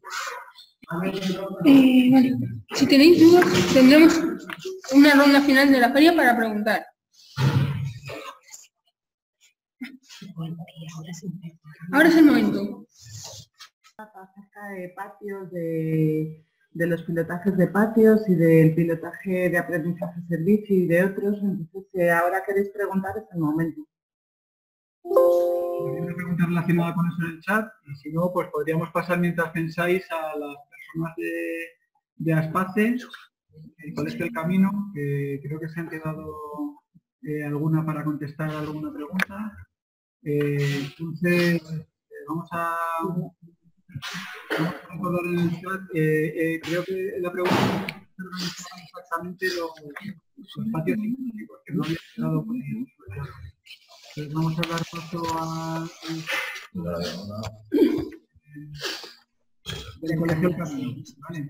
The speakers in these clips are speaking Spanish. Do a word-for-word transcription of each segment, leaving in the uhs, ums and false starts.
Eh, vale. Si tenéis dudas, tendremos una ronda final de la feria para preguntar. Ahora es el momento. Acerca de patios, de, de los pilotajes de patios y del pilotaje de aprendizaje servicio y de otros. Entonces, si ahora queréis preguntar, es el momento. Hay una pregunta relacionada con eso en el chat y si no, pues podríamos pasar mientras pensáis a las personas de, de Aspace, el Colegio del Camino, que creo que se han quedado eh, alguna para contestar alguna pregunta. Eh, entonces, eh, vamos a... Vamos a recordar en el chat, eh, eh, creo que la pregunta es exactamente los, los patios inclusivos, que no había quedado por ahí. Entonces vamos a dar paso a... del Colegio del Camino, ¿vale?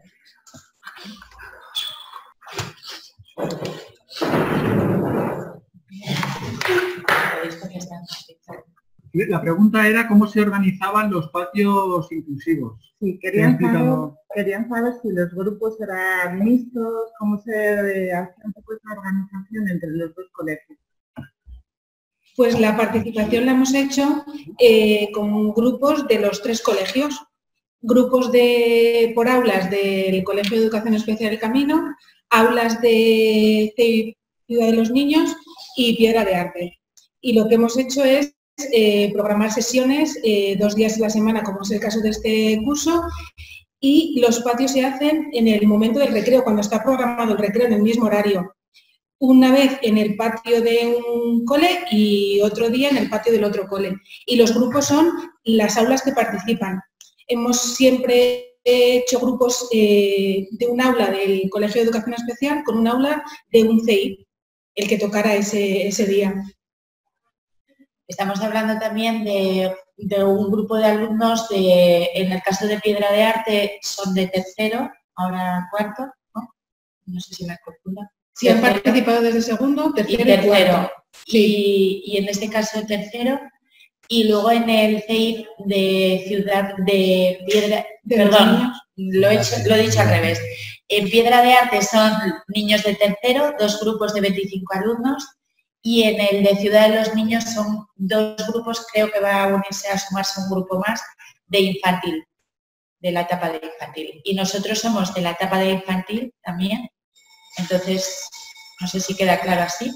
La pregunta era cómo se organizaban los patios inclusivos. Sí, querían saber, querían saber si los grupos eran mixtos, cómo se hacía un poco esa organización entre los dos colegios. Pues la participación la hemos hecho eh, con grupos de los tres colegios, grupos de, por aulas del Colegio de Educación Especial El Camino, aulas de C I P Ciudad de los Niños y Piedra de Arte. Y lo que hemos hecho es eh, programar sesiones eh, dos días a la semana, como es el caso de este curso, y los patios se hacen en el momento del recreo, cuando está programado el recreo en el mismo horario. Una vez en el patio de un cole y otro día en el patio del otro cole. Y los grupos son las aulas que participan. Hemos siempre hecho grupos eh, de un aula del Colegio de Educación Especial con un aula de un C I P, el que tocara ese, ese día. Estamos hablando también de, de un grupo de alumnos, de, en el caso de Piedra de Arte son de tercero, ahora cuarto, ¿no? No sé si me calcula. Sí, han participado desde segundo, tercero y, tercero. y cuarto. Sí. Y, y en este caso tercero. Y luego en el C I P de Ciudad de Piedra, de perdón, lo he, hecho, lo he dicho al revés. En Piedra de Arte son niños de tercero, dos grupos de veinticinco alumnos, y en el de Ciudad de los Niños son dos grupos, creo que va a unirse a sumarse un grupo más, de infantil, de la etapa de infantil. Y nosotros somos de la etapa de infantil también, entonces no sé si queda claro así.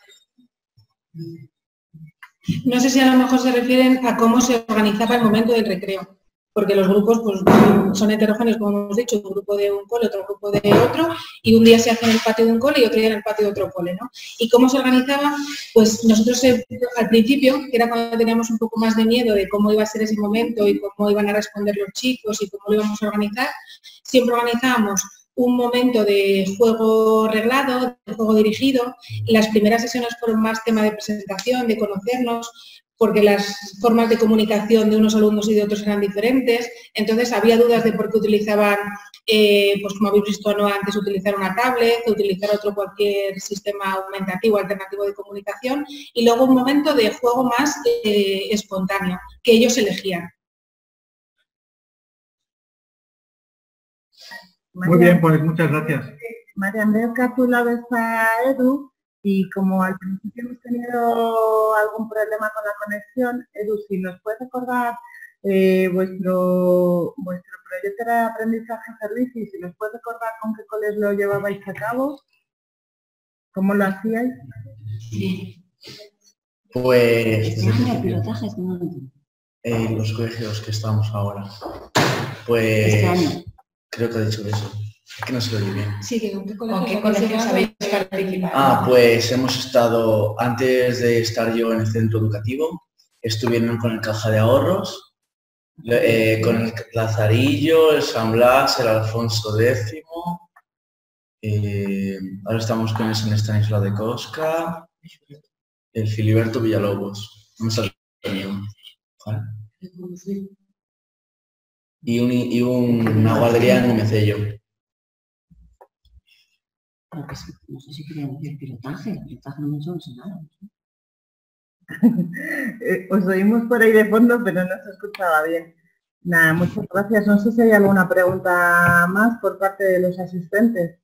No sé si a lo mejor se refieren a cómo se organizaba el momento del recreo, porque los grupos pues, son heterogéneos, como hemos dicho, un grupo de un cole, otro grupo de otro, y un día se hace en el patio de un cole y otro día en el patio de otro cole, ¿no? ¿Y cómo se organizaba? Pues nosotros eh, al principio, que era cuando teníamos un poco más de miedo de cómo iba a ser ese momento y cómo iban a responder los chicos y cómo lo íbamos a organizar, siempre organizábamos un momento de juego reglado, de juego dirigido. Las primeras sesiones fueron más tema de presentación, de conocernos, porque las formas de comunicación de unos alumnos y de otros eran diferentes. Entonces había dudas de por qué utilizaban, eh, pues como habéis visto no antes, utilizar una tablet, utilizar otro cualquier sistema aumentativo, alternativo de comunicación. Y luego un momento de juego más eh, espontáneo, que ellos elegían. Muy bien, pues muchas gracias. María Andrea Capula está Edu y como al principio hemos tenido algún problema con la conexión, Edu, si nos puedes recordar eh, vuestro, vuestro proyecto de aprendizaje servicio y si nos puedes recordar con qué coles lo llevabais a cabo, ¿cómo lo hacíais? Sí. Pues... En los colegios que estamos ahora. Pues... Este año. Creo que ha dicho eso. Es que no se lo oye bien. Sí, que ¿con qué colegios, ¿Con qué colegios habéis participado? Ah, pues hemos estado, antes de estar yo en el centro educativo, estuvieron con el Caja de Ahorros, eh, con el Lazarillo, el San Blas, el Alfonso X, eh, ahora estamos con el San Estanislao de Cosca, el Filiberto Villalobos. No me sale bien. ¿Vale? Y, un, y un, una guardería en Mecello. No sé si quería decir pilotaje, el pilotaje no me sé nada. Os oímos por ahí de fondo, pero no se escuchaba bien. Nada, muchas gracias. No sé si hay alguna pregunta más por parte de los asistentes.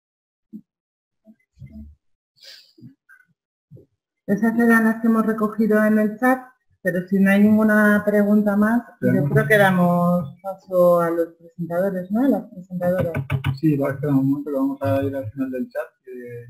Esas eran las que hemos recogido en el chat, pero si no hay ninguna pregunta más, yo creo que damos paso a los presentadores, ¿no? A las presentadoras. Sí, va a esperar un momento que vamos a ir al final del chat. Que...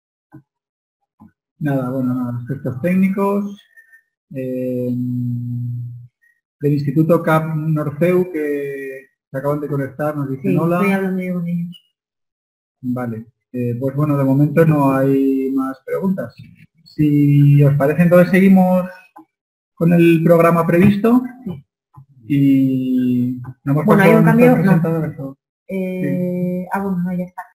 Nada, bueno, nada, aspectos técnicos. Eh, del Instituto C A P Norceu, que se acaban de conectar, nos dicen Sí, hola. estoy hablando yo con ellos. Vale, eh, pues bueno, de momento no hay más preguntas. Si os parece, entonces seguimos con el programa previsto. Sí. Y no hemos Bueno, hay un cambio, no. presentadores. Eh, sí. Ah, bueno, no, ya está.